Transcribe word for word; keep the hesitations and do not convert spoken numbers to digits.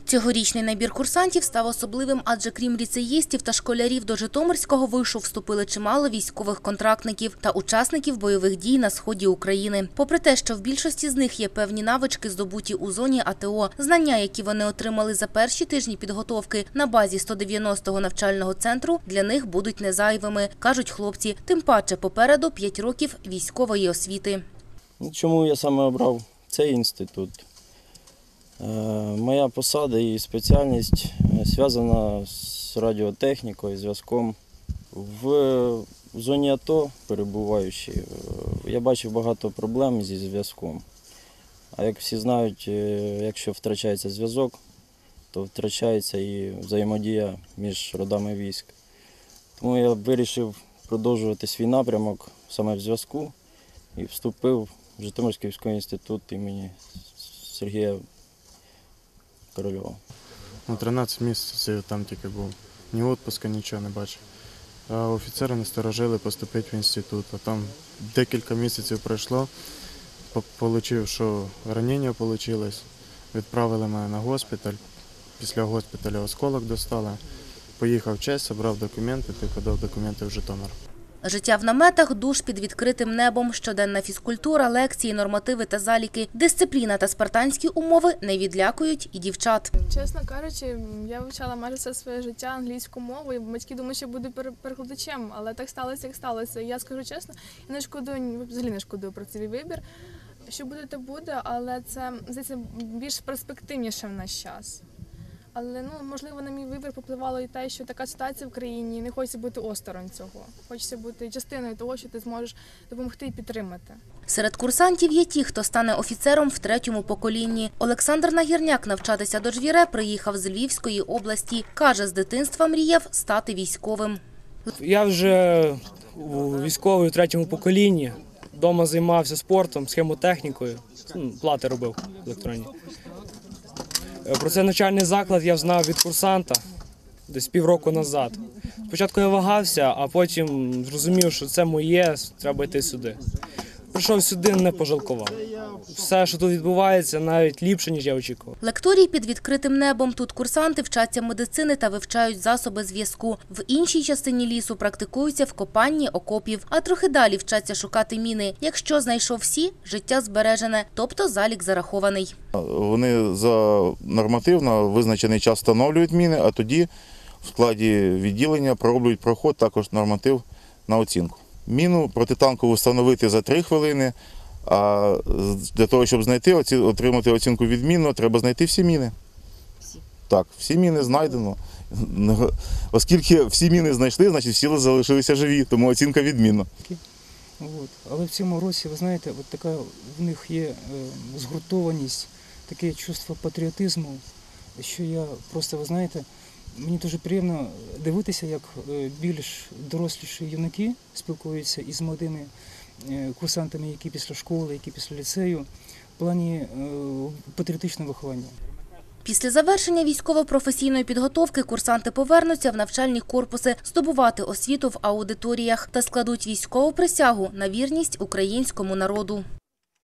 Цьогорічний набір курсантів став особливим, адже крім ліцеїстів та школярів до Житомирського вишу вступили чимало військових контрактників та учасників бойових дій на сході України. Попри те, що в більшості з них є певні навички, здобуті у зоні АТО, знання, які вони отримали за перші тижні підготовки на базі сто дев'яностого навчального центру, для них будуть незайвими, кажуть хлопці. Тим паче попереду п'ять років військової освіти. Чому я саме обрав цей інститут? Моя посада і спеціальність зв'язана з радіотехнікою, зв'язком. В зоні АТО, перебуваючи, я бачив багато проблем зі зв'язком. А як всі знають, якщо втрачається зв'язок, то втрачається і взаємодія між родами військ. Тому я вирішив продовжувати свій напрямок саме в зв'язку і вступив в Житомирський військовий інститут імені Сергія Корольова. Ну, тринадцять місяців там тільки був. Ні відпуску, нічого не бачив. А офіцери насторожили поступити в інститут. А там декілька місяців пройшло, отримав, що ранення вийшло. Відправили мене на госпіталь. Після госпіталю осколок достали. Поїхав в честь, зібрав документи та подав документи в Житомир. Життя в наметах, душ під відкритим небом, щоденна фізкультура, лекції, нормативи та заліки. Дисципліна та спартанські умови не відлякують і дівчат. Чесно кажучи, я вивчала майже все своє життя англійську мову, і батьки думали, що буду перекладачем, але так сталося, як сталося. І я скажу чесно, я не шкодую, взагалі не шкодую про цей вибір. Що буде, то буде, але це, здається, більш перспективніше в наш час. Але, ну, можливо, на мій вибір попливало і те, що така ситуація в країні, і не хочеться бути осторонь цього. Хочеться бути частиною того, що ти зможеш допомогти і підтримати. Серед курсантів є ті, хто стане офіцером в третьому поколінні. Олександр Нагірняк навчатися до Жвіре приїхав з Львівської області. Каже, з дитинства мріяв стати військовим. Я вже у військовій у третьому поколінні. Вдома займався спортом, схемотехнікою, плати робив електронні. Про цей навчальний заклад я знав від курсанта десь півроку назад. Спочатку я вагався, а потім зрозумів, що це моє, треба йти сюди. Прийшов сюди, не пожалкував. Все, що тут відбувається, навіть ліпше, ніж я очікував. Лекторій під відкритим небом. Тут курсанти вчаться медицини та вивчають засоби зв'язку. В іншій частині лісу практикуються в копанні окопів, а трохи далі вчаться шукати міни. Якщо знайшов всі, життя збережене, тобто залік зарахований. Вони за нормативно визначений час встановлюють міни, а тоді в складі відділення пророблюють проход, також норматив на оцінку. Міну протитанкову встановити за три хвилини, а для того, щоб знайти, отримати оцінку відмінно, треба знайти всі міни. Всі? Так, всі міни знайдено. Оскільки всі міни знайшли, значить всі залишилися живі, тому оцінка відмінна. От. Але в цьому році, ви знаєте, от така в них є е, згуртованість, таке чувство патріотизму, що я просто, ви знаєте, мені дуже приємно дивитися, як більш доросліші юнаки спілкуються із молодими курсантами, які після школи, які після ліцею, в плані патріотичного виховання. Після завершення військово-професійної підготовки курсанти повернуться в навчальні корпуси здобувати освіту в аудиторіях та складуть військову присягу на вірність українському народу.